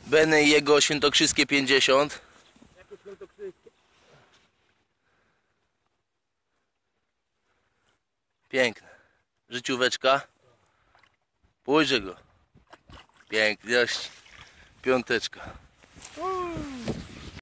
Benny i jego świętokrzyskie 50. Jakie świętokrzyskie. Piękne. Życióweczka. Pójrze go. Piękność. Piąteczka.